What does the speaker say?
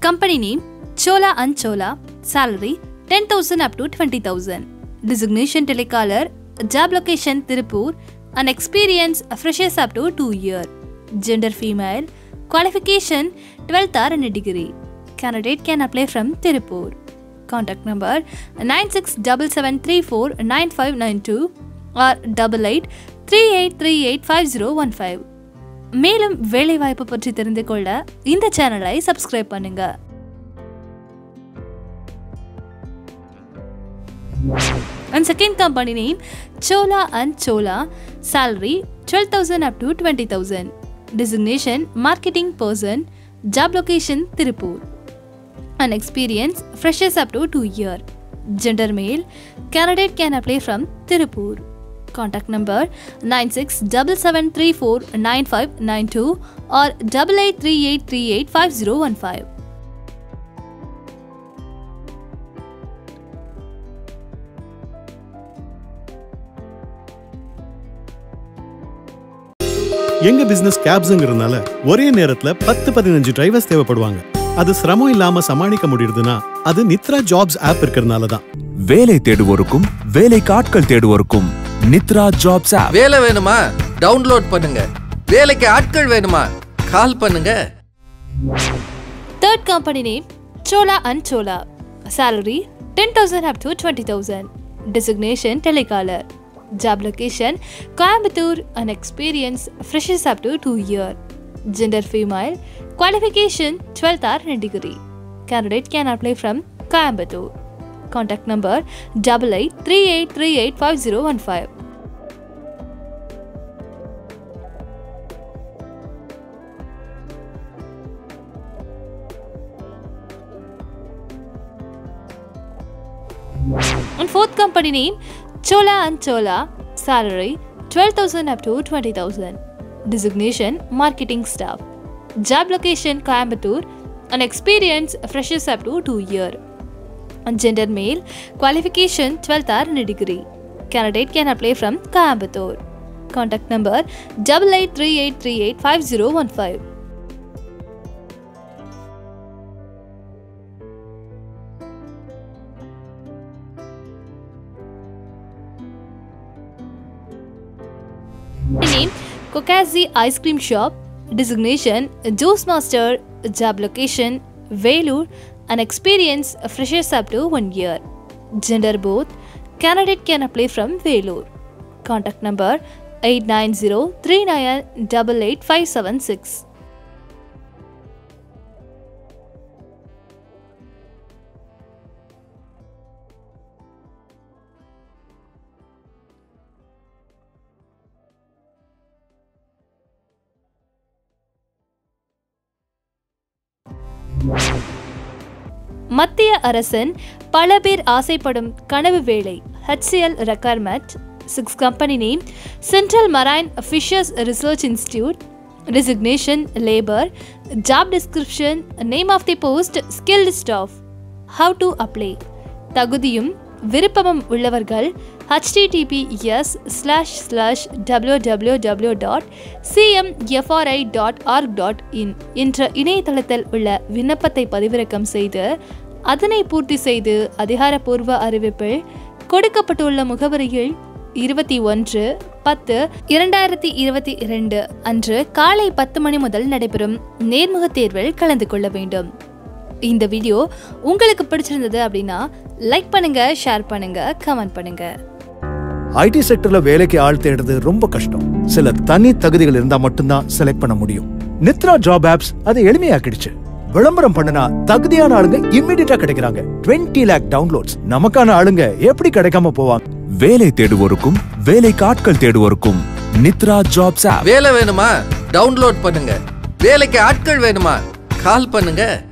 Company name Chola and Chola. Salary 10,000 up to 20,000. Designation telecaller. Job location Tirupur. And experience freshers up to 2 years. Gender female. Qualification 12th or any degree. Candidate can apply from Tirupur. Contact number 9677349592 or 8838385015. மேலும் வேலை வாய்ப்பு பற்றி தெரிந்து கொள்ள இந்த சேனலை subscribe பண்ணுங்க. And second company name Chola and Chola. Salary 12,000 up to 20,000. Designation marketing person. Job location Tirupur. And experience freshers up to 2 years. Gender male. Candidate can apply from Tirupur. Contact number 9677349592 or 8838385015. எங்க business கேப்ஸ்ங்கறனால ஒரே நேரத்துல 10-15 drivers தேவைப்படுவாங்க. அது சிரமம் இல்லாம சமாளிக்க முடியுதுன்னா அது Nithrajobs app இருக்கறனால தான். வேலை தேடுவோருக்கும் வேலைக்கு ஆட்கள் தேடுவோருக்கும் Nithrajobs ஆப். வேலை வேணுமா? டவுன்லோட் பண்ணுங்க. வேலைக்கு ஆட்கள் வேணுமா? கால் பண்ணுங்க. Third company name Chola and Chola. Salary 10,000 up to 20,000. Designation telecaller. Job location Coimbatore and experience freshers up to 2 years. Gender female. Qualification 12th or any degree. Candidate can apply from Coimbatore. Contact number 8838385015. And fourth company name Chola and Chola. Salary 12,000 up to 20,000. Designation marketing staff. Job location Coimbatore and experience freshers up to 2 years. And gender male. Qualification 12th or any degree. Candidate can apply from Coimbatore. Contact number 8838385015. Name Vacancy ice cream shop. Designation juice master. Job location Vellore and experience freshers up to 1 year. Gender both. Candidate can apply from Vellore. Contact number 8903988576. மத்திய அரசின் பல பேர் ஆசைப்படும் கனவு வேலை HCL requirement. 6 company name Central Marine Fisheries Research Institute. Designation labor. Job description name of the post skilled staff. How to apply. தகுதியும் விருப்பமும் உள்ளவர்கள் https://www.cmfri.org.in என்ற இணையதளத்தில் உள்ள விண்ணப்பத்தை பதிவிறக்கம் செய்து அதனை பூர்த்தி செய்து அதிகாரப்பூர்வ அறிவிப்பில் கொடுக்கப்பட்டுள்ள முகவரியில் 21/10/2022 அன்று காலை 10 மணி முதல் நடைபெறும் நேர்முக தேர்வில் கலந்து கொள்ள வேண்டும். இந்த வீடியோ உங்களுக்கு பிடிச்சிருந்தது அப்படின்னா லைக் பண்ணுங்க, ஷேர் பண்ணுங்க, கமெண்ட் பண்ணுங்க. ஐடி செக்டர்ல வேலைக்கு ஆள் தேடுறது ரொம்ப கஷ்டம். சில தனி தகுதிகள் இருந்தா மட்டும்தான் செலக்ட் பண்ண முடியும். Nithrajob apps அது எளிமையாக்கிடுச்சு. விளம்பரம் பண்ணனா தகுதியான ஆளுங்க இமிடியேட்டா கிடைக்கிறாங்க. 20 lakh டவுன்லோட்ஸ். நமக்கான ஆளுங்க எப்படி கிடைக்காம போவாங்க? வேலை தேடுவோருக்கும் வேலைக்கு ஆட்கள் தேடுவோருக்கும் Nithrajobs ஆப். வேலை வேணுமா? டவுன்லோட் பண்ணுங்க. வேலைக்கு ஆட்கள் வேணுமா? கால் பண்ணுங்க.